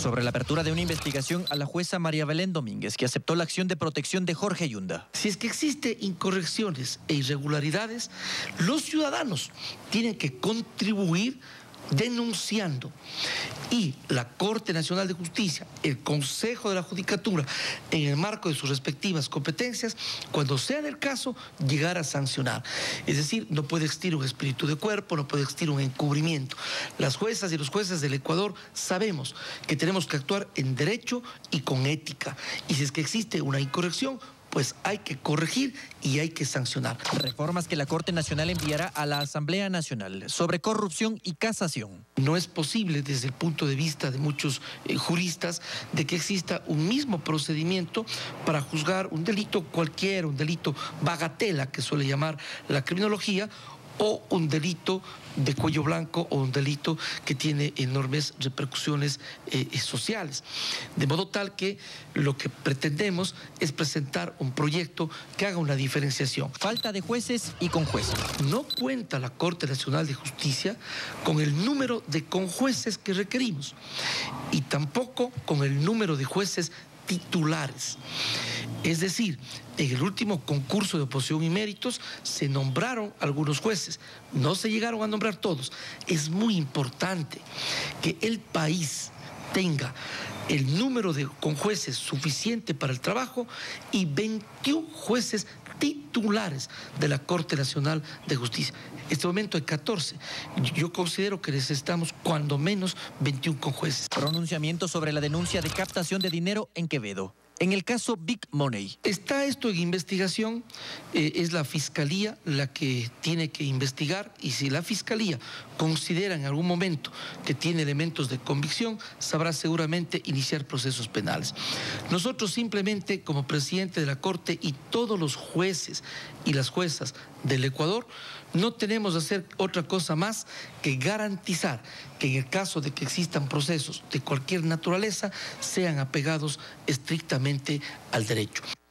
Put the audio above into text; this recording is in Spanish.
Sobre la apertura de una investigación a la jueza María Belén Domínguez, que aceptó la acción de protección de Jorge Yunda. Si es que existen incorrecciones e irregularidades, los ciudadanos tienen que contribuir denunciando, y la Corte Nacional de Justicia, el Consejo de la Judicatura, en el marco de sus respectivas competencias, cuando sea del caso, llegar a sancionar. Es decir, no puede existir un espíritu de cuerpo, no puede existir un encubrimiento. Las juezas y los jueces del Ecuador sabemos que tenemos que actuar en derecho y con ética, y si es que existe una incorrección, pues hay que corregir y hay que sancionar. Reformas que la Corte Nacional enviará a la Asamblea Nacional sobre corrupción y casación. No es posible desde el punto de vista de muchos juristas de que exista un mismo procedimiento para juzgar un delito cualquiera, un delito bagatela que suele llamar la criminología, o un delito de cuello blanco o un delito que tiene enormes repercusiones sociales. De modo tal que lo que pretendemos es presentar un proyecto que haga una diferenciación. Falta de jueces y conjueces. No cuenta la Corte Nacional de Justicia con el número de conjueces que requerimos y tampoco con el número de jueces titulares. Es decir, en el último concurso de oposición y méritos se nombraron algunos jueces, no se llegaron a nombrar todos. Es muy importante que el país tenga el número de conjueces suficiente para el trabajo y 21 jueces titulares de la Corte Nacional de Justicia. En este momento hay 14. Yo considero que necesitamos cuando menos 21 conjueces. Pronunciamiento sobre la denuncia de captación de dinero en Quevedo. En el caso Big Money. Está esto en investigación, es la Fiscalía la que tiene que investigar, y si la Fiscalía considera en algún momento que tiene elementos de convicción, sabrá seguramente iniciar procesos penales. Nosotros simplemente, como presidente de la Corte y todos los jueces y las juezas del Ecuador, no tenemos que hacer otra cosa más que garantizar que en el caso de que existan procesos de cualquier naturaleza sean apegados estrictamente al derecho.